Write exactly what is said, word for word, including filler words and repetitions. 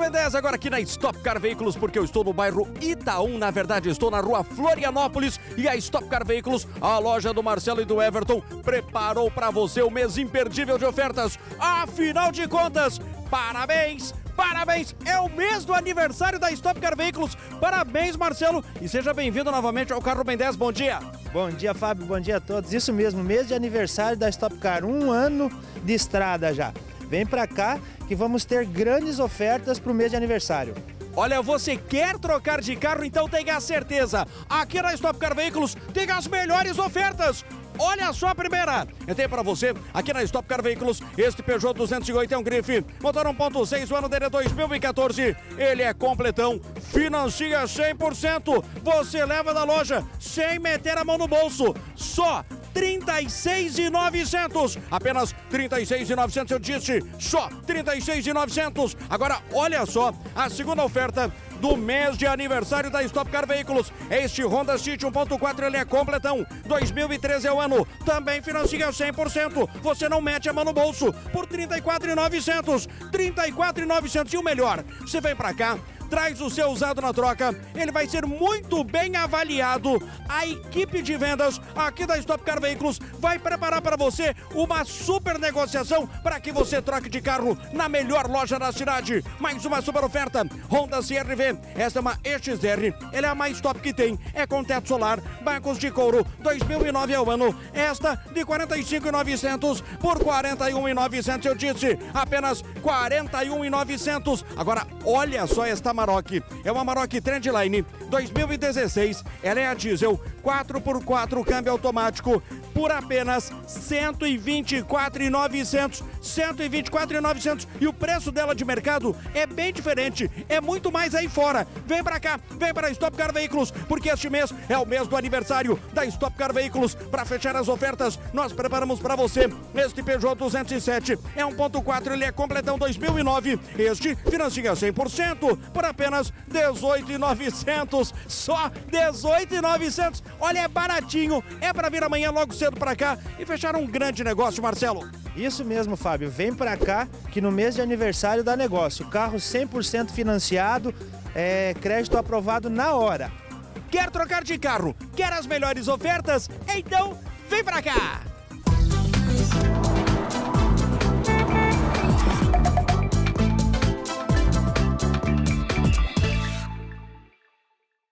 Ben dez agora aqui na Stock Car Veículos, porque eu estou no bairro Itaú, na verdade estou na rua Florianópolis, e a Stock Car Veículos, a loja do Marcelo e do Everton, preparou para você o mês imperdível de ofertas. Afinal de contas, parabéns! Parabéns! É o mês do aniversário da Stock Car Veículos. Parabéns, Marcelo, e seja bem-vindo novamente ao Carro Ben dez. Bom dia! Bom dia, Fábio. Bom dia a todos. Isso mesmo, mês de aniversário da Stock Car, um ano de estrada já. Vem pra cá que vamos ter grandes ofertas para o mês de aniversário. Olha, você quer trocar de carro, então tenha certeza. Aqui na Stock Car Veículos tem as melhores ofertas. Olha só a primeira. Eu tenho para você, aqui na Stock Car Veículos, este Peugeot duzentos e oito é um grife, motor um ponto seis, o ano dele é dois mil e quatorze. Ele é completão, financia cem por cento. Você leva da loja sem meter a mão no bolso. Só trinta e seis mil e novecentos, apenas trinta e seis mil e novecentos, eu disse, só trinta e seis mil e novecentos. Agora, olha só, a segunda oferta do mês de aniversário da Stock Car Veículos é este Honda City um ponto quatro, ele é completão, dois mil e treze é o ano, também financia cem por cento, você não mete a mão no bolso, por trinta e quatro mil e novecentos, trinta e quatro mil e novecentos, e o melhor, você vem pra cá, traz o seu usado na troca, ele vai ser muito bem avaliado. A equipe de vendas aqui da Stock Car Veículos vai preparar para você uma super negociação para que você troque de carro na melhor loja da cidade. Mais uma super oferta, Honda C R V, esta é uma E X R, ela é a mais top que tem, é com teto solar, bancos de couro, dois mil e nove é o ano, esta de quarenta e cinco mil e novecentos por quarenta e um mil e novecentos, eu disse, apenas quarenta e um mil e novecentos. Agora, olha só esta Amarok, é uma Amarok Trendline dois mil e dezesseis, ela é a diesel, quatro por quatro, câmbio automático, por apenas cento e vinte e quatro mil e novecentos, cento e vinte e quatro mil e novecentos, e o preço dela de mercado é bem diferente, é muito mais aí fora. Vem pra cá, vem para a Stock Car Veículos, porque este mês é o mês do aniversário da Stock Car Veículos. Para fechar as ofertas, nós preparamos para você este Peugeot duzentos e sete, é um ponto quatro, ele é completão dois mil e nove, este financia cem por cento por apenas dezoito mil e novecentos, só dezoito mil e novecentos. Olha, é baratinho, é para vir amanhã logo cedo para cá e fechar um grande negócio, Marcelo. Isso mesmo, Fábio. Vem pra cá que no mês de aniversário dá negócio. Carro cem por cento financiado, é, crédito aprovado na hora. Quer trocar de carro? Quer as melhores ofertas? Então vem pra cá!